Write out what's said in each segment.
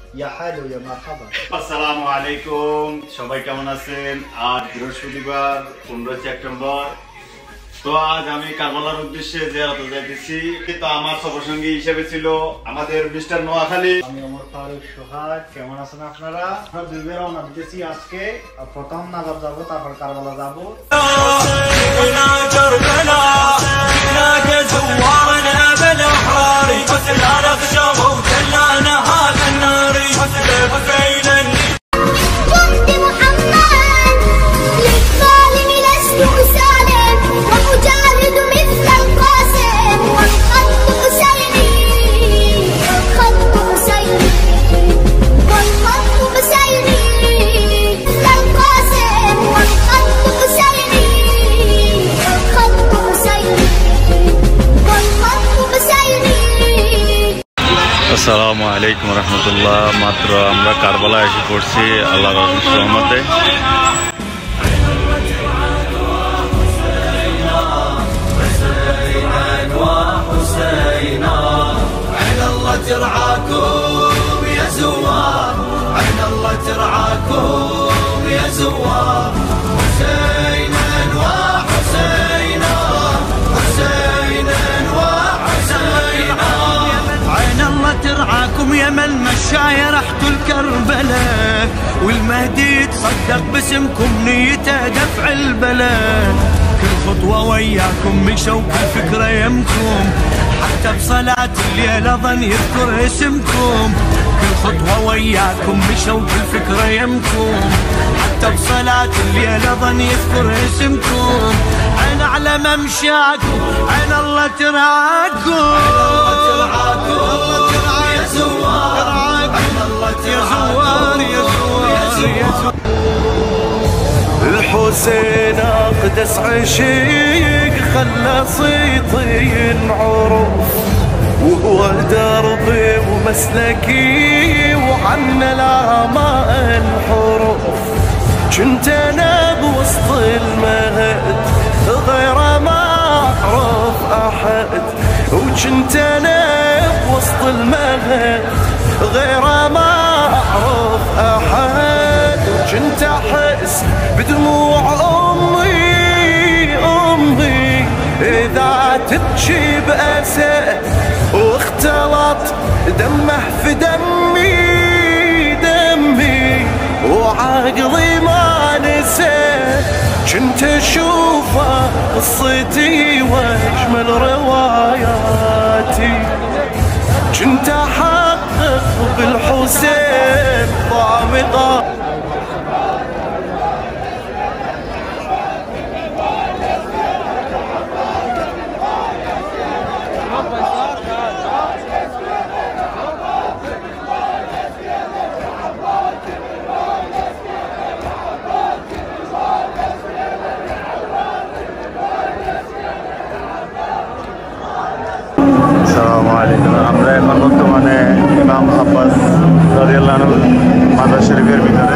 ইয়া হ্যালো ইয়া মারহাবা। আসসালামু আলাইকুম, সবাই কেমন আছেন? আজ বৃহস্পতিবার 15 সেপ্টেম্বর। তো আজ আমি কারবালার উদ্দেশ্যে জিয়ারতে যাইতেছি। তো আমার সফরসঙ্গী হিসেবে ছিল আমাদের মিস্টার নোয়াখালী। আমি ওমর ফারুক সোহাগ। কেমন আছেন আপনারা? আমরা দুই বেলা রওনা দিতেছি আজকে। প্রথম নাজাব যাবো, তারপর কারবালা যাবো। আসসালামু আলাইকুম রহমতুল্লাহ। মাত্র আমরা কারবালা এসে পড়ছি আল্লাহর রহমতে। ترعاكم يا المشاية رحت الكربلاء، والمهدي تصدق باسمكم نيته دفع البلاء. كل خطوة وياكم بشوق الفكرة يمكم، حتى بصلاة الليل ظن يذكر اسمكم. كل خطوة وياكم بشوق الفكرة يمكم، حتى بصلاة الليل ظن يذكر اسمكم. عين على ممشاكم، عين الله ترعاكم، يا زوار، يا زوار، يا زوار. الحسين اقدس عشيق خلى صيتي ينعرف، وهو دربي ومسلكي وعنا الامان حروف. كنت انا بوسط المهد غير ما اعرف احد، وكنت انا بوسط المهد غير ما اعرف احد. وكنت احس بدموع امي اذا تبكي بأسى، واختلط دمه في دمي وعقلي ما نسى. كنت اشوفه قصتي واجمل رواياتي، كنت احقق بالحسين ضابطه. আমরা এখন বর্তমানে ইমাম আব্বাস রাদিয়াল্লাহু আনহু মাজার শরীফের ভিতরে।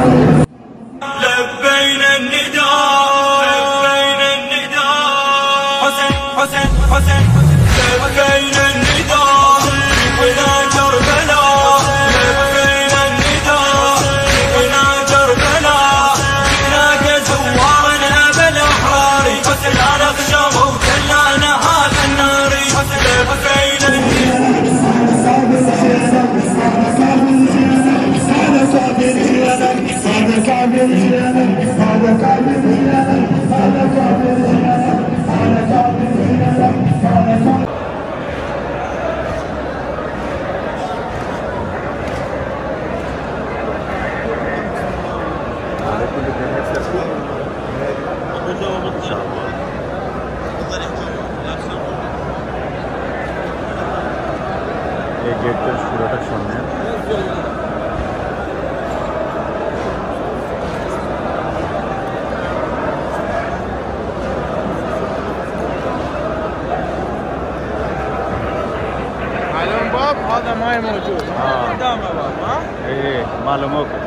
এই গেটটা পুরোটা সামনে। باب هذا ما موجود قدامه باب. ها ايه معلوم. اوكي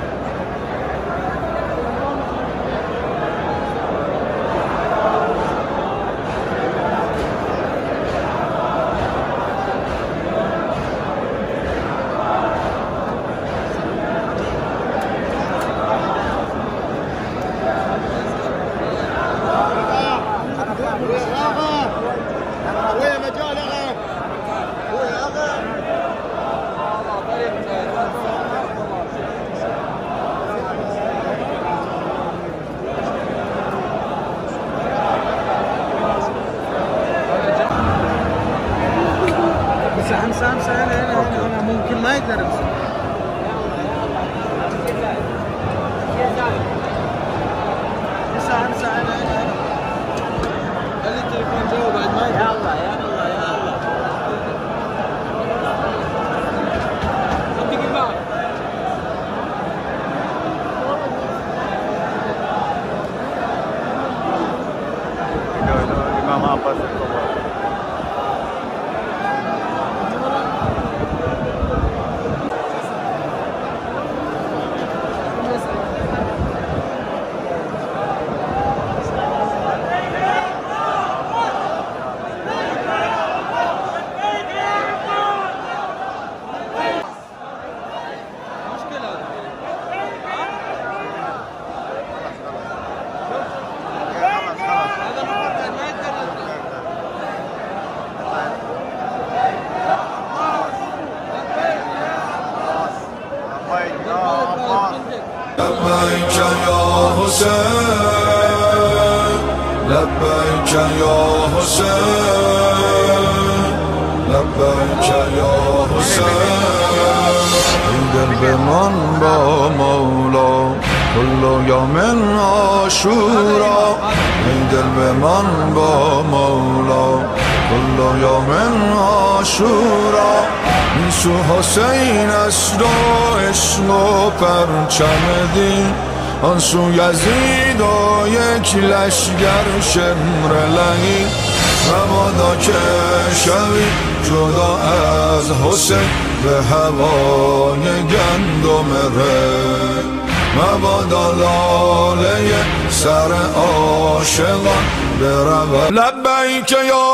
خلي التليفون جوا بعد ما يلا يلا يلا صدق الباب Imam Abbas Escobar. لبيك يا حسين لبيك يا حسين لبيك يا حسين قلب من با مولا كل يوم عاشورا قلب من با مولا كل يوم عاشورا میسو حسین است و عشق و پرچم دین آن سو یزید و یک لشگر شمر لعین مبادا که شوی جدا از حسین به هوای گندم ری مبادا لاله سر عاشقان برود لبیک یا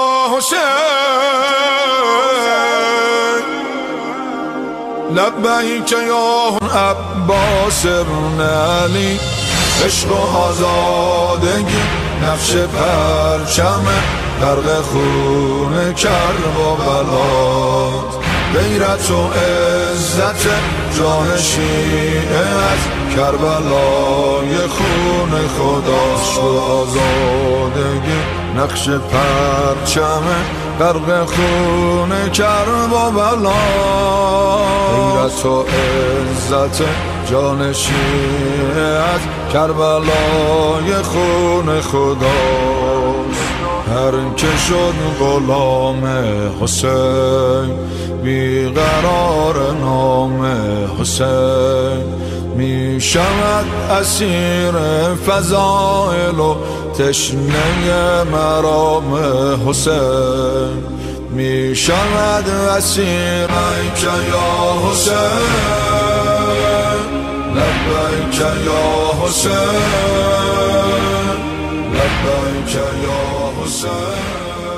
حسین لبیک یا عباس ابن علی عشق و آزادگی نقش پرچم غرق خون کرب و بلاد غیرت و عزت جان شیعه از کربلای خون خداست و آزادگی نقش پرچم غرق خون کرب و بلاد غیرت و عزت جان شیعه از کربلای خون خداست هر که شد غلام حسین بیقرار نام حسین می شود اسیر فضائل و تشنه مرام حسین می شود اسیر لبیک یا حسین لبیک یا حسین لبیک یا حسین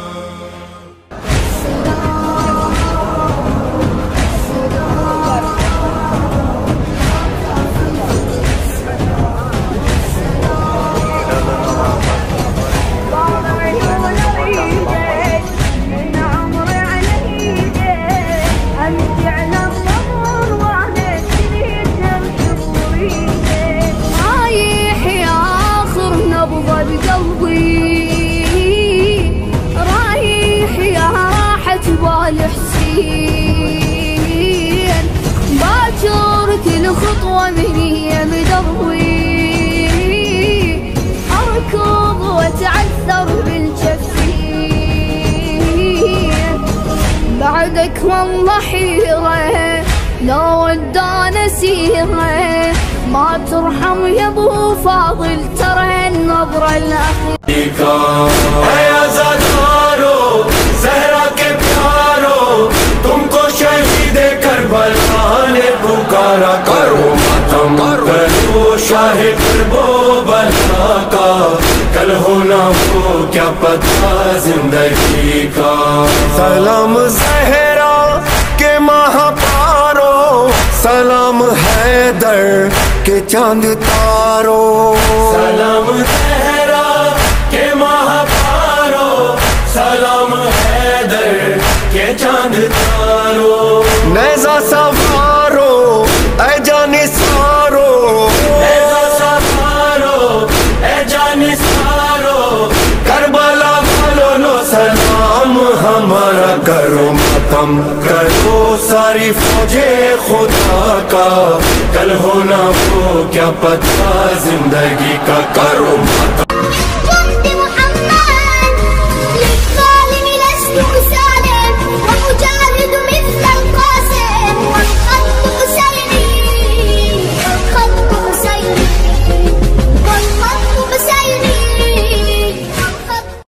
الحسين باكر كل خطوة مني مدروي أركض وأتعثر بالجفين بعدك والله حيرة لو ودانا سيرة ما ترحم يا ابو فاضل ترى النظرة الأخيرة زهرا के प्यारो तुमको शहीद करबला ने पुकारा करो मातम करो शाह करबला का कल हो ना हो क्या पता जिंदगी का सलाम जहरा के महापारो सलाम हैदर के चांद तारो सलाम जहरा के महापारो सलाम हैदर के चांद तारो नैज़ा सवारो ऐ जानी सारो नैज़ा सवारो ऐ जानी सारो करबला वालों नो सलाम हमारा करो मातम करो सारी फौजे खुदा का, कल होना वो क्या पता जिंदगी का, करो मातम।